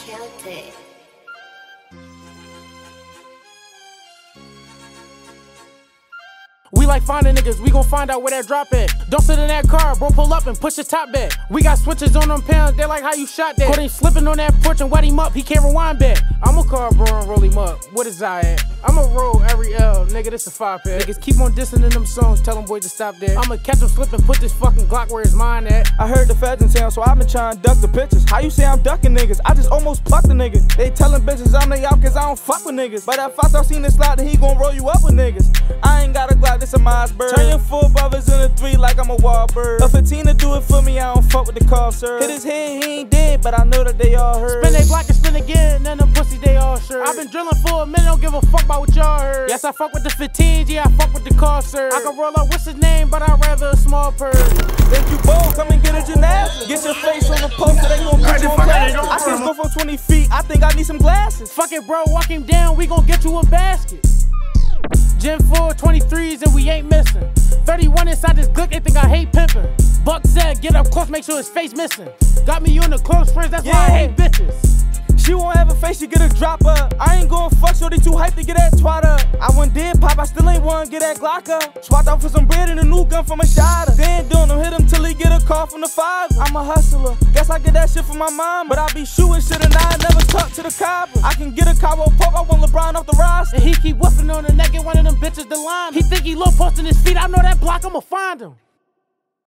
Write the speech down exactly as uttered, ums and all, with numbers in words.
Celtic. We like finding niggas, we gon' find out where that drop at. Don't sit in that car, bro, pull up and push the top back. We got switches on them pounds, they like how you shot that. Caught him slipping on that porch and wet him up, he can't rewind back. I'ma call bro and roll him up, what is I at? I'ma roll every L, nigga, this a five pack. Niggas keep on dissing in them songs, tell them boys to stop that. I'ma catch him slipping, put this fucking Glock where his mind at. I heard the feds in town, so I've been trying to duck the bitches. How you say I'm ducking niggas? I just almost plucked the nigga. They telling bitches I'm they out cause I don't fuck with niggas. But if I start seeing this slide, then he gon' roll you up with niggas. I ain't got a Glock, this a Mossberg. Turn your four brothers into three like I'm a Wahlberg. A fifteen to do it for me, I don't fuck with the cough, sir. Hit his head, he ain't dead, but I know that they all heard. Spin they block and spin again, then them pussy they all sure. I've been drilling for a minute, don't give a fuck about what y'all heard. Yes, I fuck with the fifteens, yeah, I fuck with the car, sir. I can roll up, what's his name, but I'd rather a small purse. If you bold, come and get a gymnastics. Get your face on the poster, they gon' put you on blast. I can't go from twenty feet, I think I need some glasses. Fuck it, bro, walk him down, we gon' get you a basket. Gen four, twenty-threes, and we ain't missing. thirty-one inside this Glick, they think I hate pimping. Buck said, get up close, make sure his face missing. Got me on the close friends, that's yeah. why I hate bitches. She won't have a face, she get a drop up. I ain't gon' fuck, shorty too hyped to get that twat up. I went dead pop, I still ain't wanna get that Glock up. Swapped out for some bread and a new gun from a shotter. They ain't doing them, hit him till he get a call from the father. I'm a hustler, guess I get that shit from my mom. But I be shooting shit and I never talk to the copper. I can get a Cabo Pop, I want LeBron off the roster. And he keep whipping on the neck and one of them bitches the line. He think he low posting his feet, I know that block, I'ma find him.